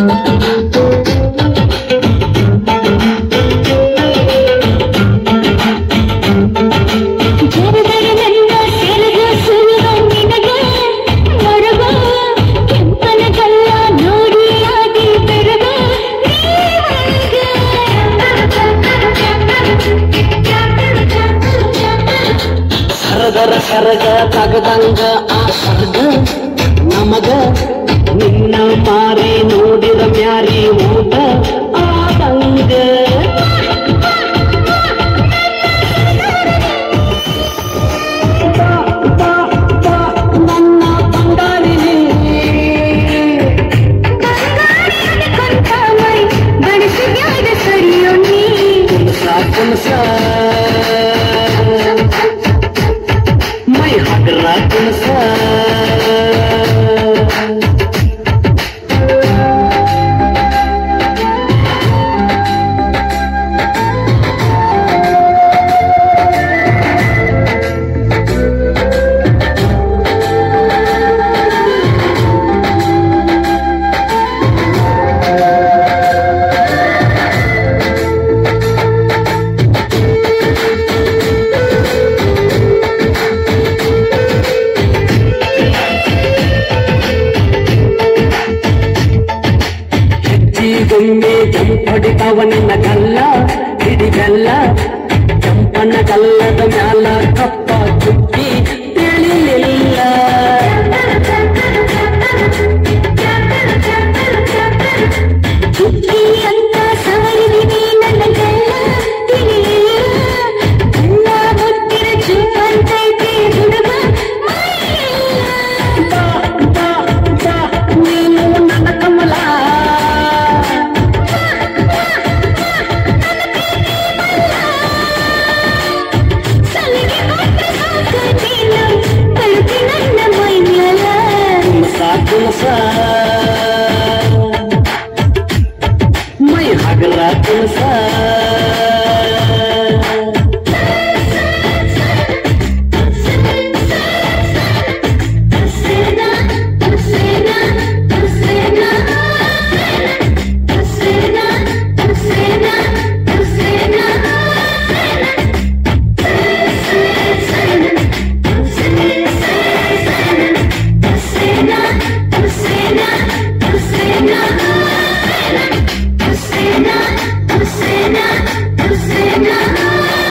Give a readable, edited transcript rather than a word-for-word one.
ಕರಗ ತಗದಂಗ ಆ ಸರ್ಗ ನಮಗ ನಿನ್ನ ಮಾರಿ ನೋಡಿರ ಮ್ಯಾರಿ ಊಟ ಆದಂಗ ನನ್ನ ಬಂಗಾರಿನಿ ಬಡಿಸಿದ್ಯಾಗ ಸರಿಯೋ ನೀ ಕುಣಸ ಕುಣಸ ಹಗರ ಕುಣಸ ಒಮ್ಮೆ ಜಂಪಡಿತಾವ ನಿನ್ನ ಗಲ್ಲ ಹಿಡಿಗಲ್ಲ ಜಂಪನ ಗಲ್ಲದ ಮ್ಯಾಲ ಕಪ್ಪ ಚುಕ್ಕಿ ತಿಳಿಲಿಲ್ಲ ಚುಕ್ಕಿ ಅಂತ ಸಾರಿದಿನಿ ನನ್ನ ಗಲ್ಲ ತಿಳಿಲಿಲ್ಲ ಗಲ್ಲ ಮುತ್ತಿರ ಚುಕ್ಕಂತೈತಿ ಹುಡುಗ ನೀನು ನನ್ನ ಕಮಲ ಕುಣಸ